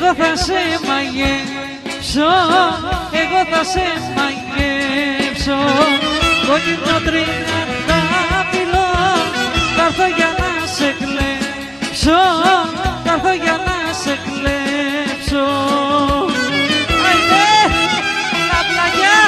εγώ θα σε μαγεύσω, εγώ θα σε μαγεύσω. Κόκκινο τριαντάφυλλο, θα έρθω για να σε κλέψω, θα έρθω για να σε κλέψω. Άιντε, τα πλαγιά!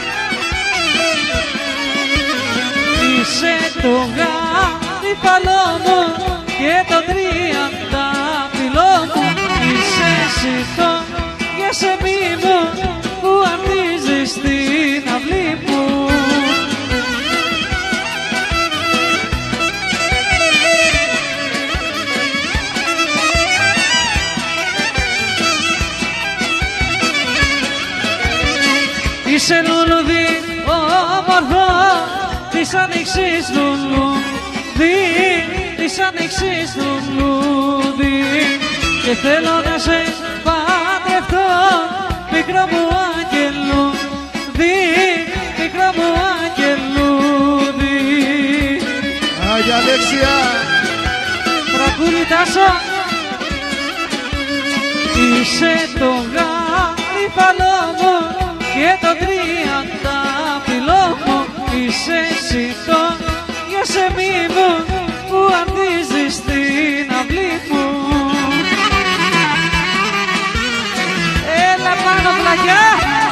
Είσαι το γαρίφαλό μου και το τριαντάφυλλο μου. Είσαι εσύ το γιασεμί μου που ανθίζεις στην αυλή μου. Είσαι λουλουδί όμορφο της άνοιξης λουλούδι, της άνοιξης λουλούδι, και θέλω να σε παντρευτώ, μικρό μου αγγελούδι, μικρό μου αγγελούδι. Άγια Αλέξια! Τρακούρι Τάσο! Είσαι το γαρίφαλό μου και το τριαντάφυλλο μου. Είσαι εσύ το γιασεμί μου που ανθίζεις στην αυλή μου. Έλα πάνω πλαγιά!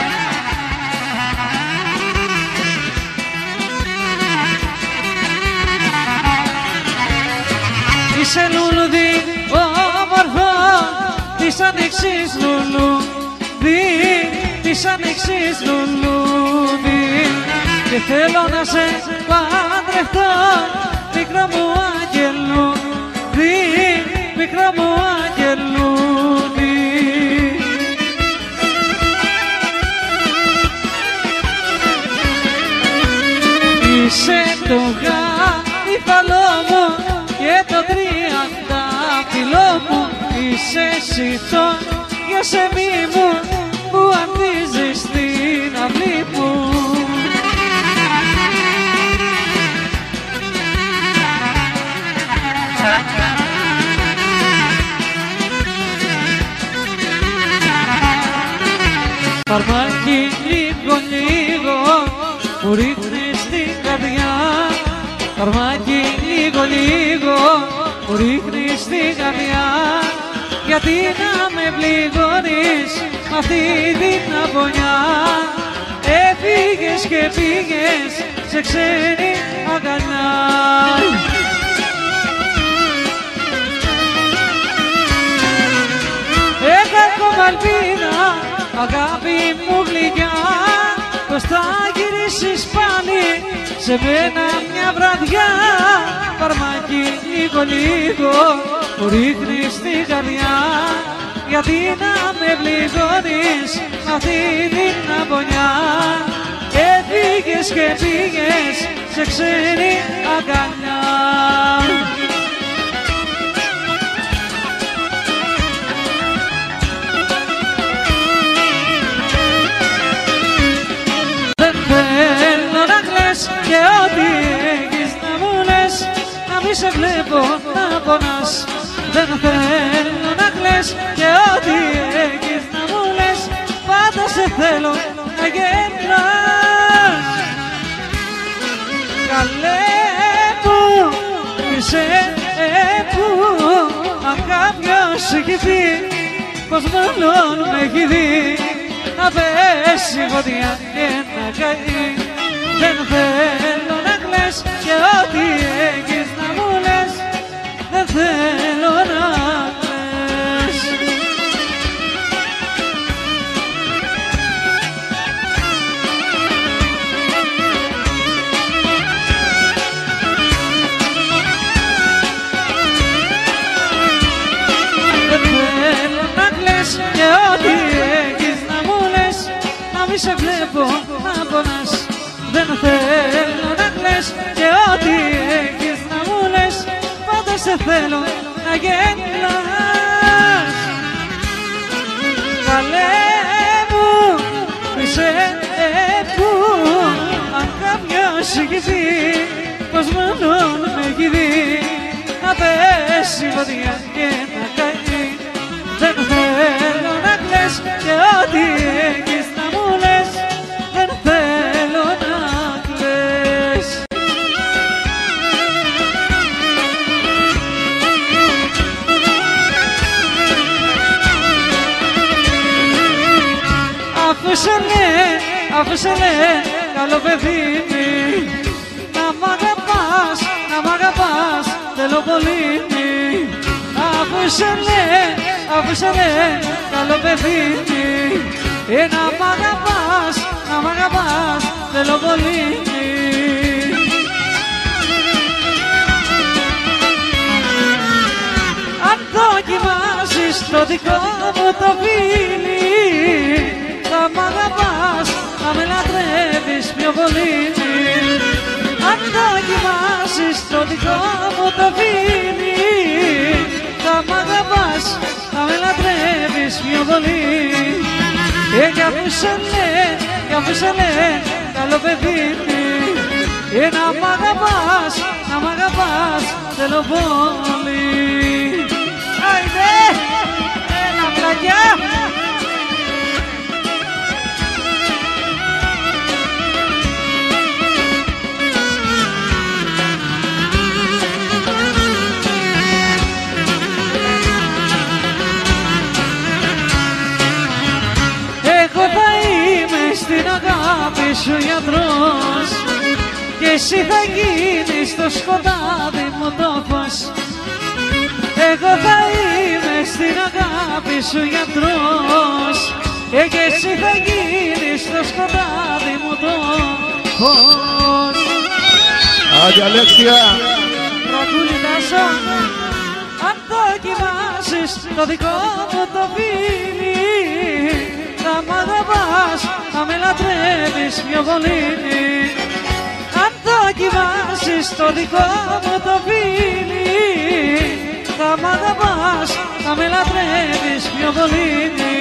Είσαι λουλουδί όμορφο της άνοιξης λουλούδι, της άνοιξης λουλούδι, και θέλω να σε παντρευτώ, μικρό μου αγγελούδι, μικρό μου αγγελούδι. Είσαι το γαρίφαλό μου και το τριαντάφυλλο μου. Είσαι εσύ το γιασεμί μου που ανθίζεις στην αυλή μου. Φαρμάκι λίγο λίγο που ρίχνεις στην καρδιά, φαρμάκι λίγο λίγο που ρίχνεις στην καρδιά, γιατί να με πληγώνεις μ' αυτή την αγωνιά. Έφυγες και πήγες σε ξένη αγκαλιά. Έχω ακόμα ελπίδα, αγάπη μου γλυκιά, πως θα γυρίσεις πάλι σε μένα μια βραδιά. Φαρμάκι λίγο λίγο που ρίχνεις στην καρδιά, γιατί να με πληγώνεις μ' αυτή την αγωνιά. Έφυγες και πήγες σε ξένη αγκαλιά. Δεν θέλω να κλαις και ό,τι έχεις να μου λες, να μη σε βλέπω να πονάς. Δεν θέλω να κλαις και ό,τι έχεις να μου λες, πάντα σε θέλω να γελάς. Καλέ μου, είσαι που αν κάποιος έχει πει πως μάλλον με έχει δει, να πέσει φωτιά και να καεί. Δεν θέλω να κλαις και ό,τι έχεις να μου λες, δεν θέλω να κλαις. Δεν θέλω να κλαις και ό,τι έχεις να μου λες, να μη σε βλέπω να πονάς. Δεν θέλω να κλαις και ό,τι έχεις να μου λες, πάντα σε θέλω να γελάς. Καλέ μου, είσαι που αν κάποιος έχει δει πως μάλλον με έχει δει, να πέσει βαδιά και να καεί. Δεν θέλω αφήσε με, καλό παιδί μου. Να μ' αγαπάς, να μ' αγαπάς, θέλω πολύ. Αφήσε με, καλό παιδί μου. Να μ' αγαπάς, να μ' αγαπάς, θέλω πολύ. Αν δοκιμάσεις το δικό μου το φίλι, θα μ' αγαπάς, θα με λατρεύεις πιο πολύ. Αν δοκιμάσεις το δικό μου το φίλι, θα μ' αγαπάς, θα με λατρεύεις πιο πολύ. Κι αφήσε με, καλό παιδί μου. Να μ' αγαπάς, να μ' αγαπάς, θέλω πολύ. Άιντε, έλα πλακιά. Εγώ θα είμαι στην αγάπη σου γιατρός και εσύ θα γίνεις στο σκοτάδι μου το φως. Εγώ θα είμαι στην αγάπη σου γιατρός και εσύ θα γίνεις στο σκοτάδι μου το φως. Άντε Αλέξια! Τραγούδι Τάσο. Αν δοκιμάσεις το δικό μου το φίλι, θα μ' αγαπάς, θα με λατρεύεις πιο πολύ. Αν δοκιμάσεις το δικό μου το φίλι, θα μ' αγαπάς, θα με λατρεύεις πιο πολύ.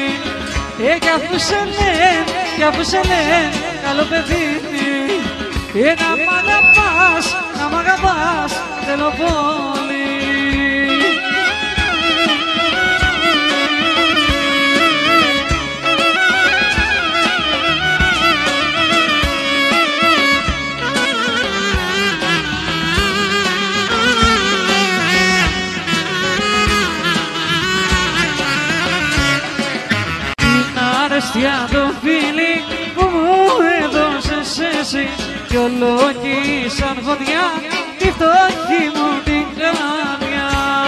Κι αφήσε με, καλό παιδί. Να μ' αγαπάς, να μ' αγαπάς, θέλω πολύ. Για το φίλι που μου έδωσες εσύ κι ολόκληρη σαν φωτιά τη φτωχή μου την καρδιά.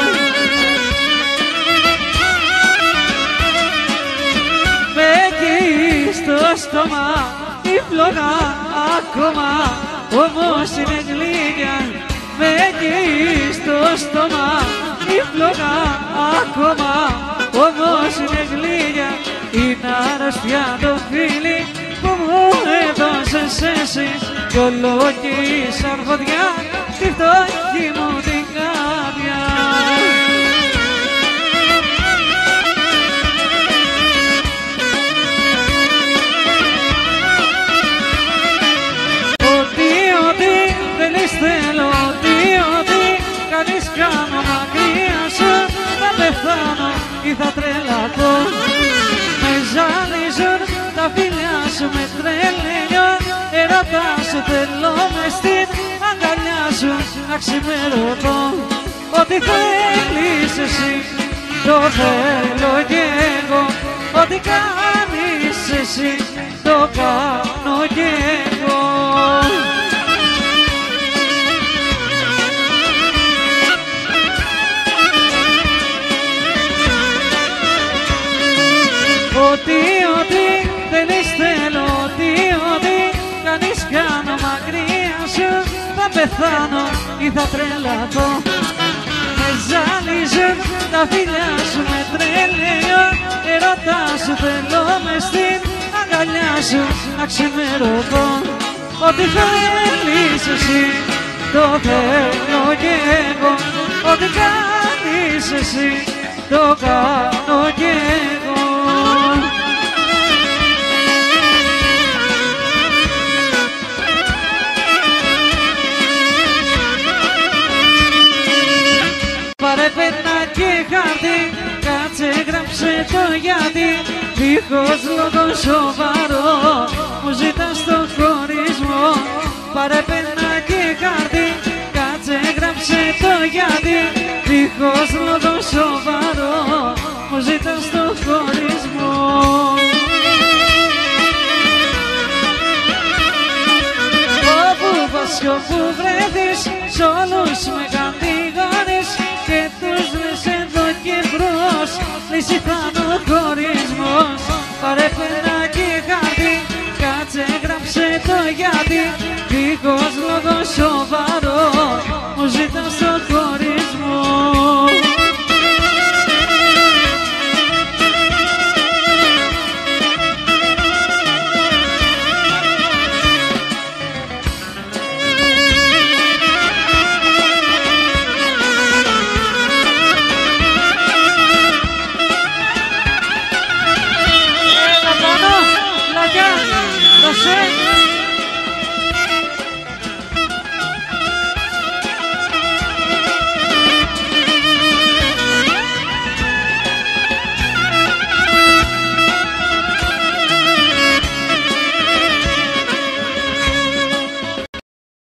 Με εκεί στο στόμα η φλόγα ακόμα όμως είναι γλυκιά. Με εκεί στο στόμα η φλόγα ακόμα όμως είναι γλυκιά. Είναι αρρωστιά το φίλι που μου έδωσες εσύ κι ολόκληρη σαν φωτιά τη φτωχή μου την καρδιά. Ό,τι θέλεις θέλω, ό,τι κάνεις κάνω μακριά σου. Θα πεθάνω ή θα τρελαθώ. Ζαλίζουν τα φιλιά σου με τρελαίνιο. Ερώτα σου θέλω μες στην αγκαλιά σου να ξημερωθώ. Ό,τι θέλεις εσύ το θέλω κι εγώ. Ό,τι κάνεις εσύ το κάνω κι εγώ. Ό,τι θέλεις θέλω, ό,τι κάνεις κάνω μακριά σου. Θα πεθάνω ή θα τρελαθώ. Με ζαλίζουν τα φιλιά σου με τρελαίνιο. Ερώτα σου θέλω μες στην αγκαλιά σου να ξημερωθώ. Ό,τι θέλεις εσύ το θέλω κι εγώ. Ό,τι κάνεις εσύ το κάνω κι εγώ. Πάρε πένα και χάρτη, κάτσε γράψε το γιατί. Δίχως λόγο σοβαρό μου ζητάς το χωρισμό. Πάρε πένα και χάρτη, κάτσε γράψε το γιατί. Δίχως λόγο σοβαρό μου ζητάς το χωρισμό. εσύ θα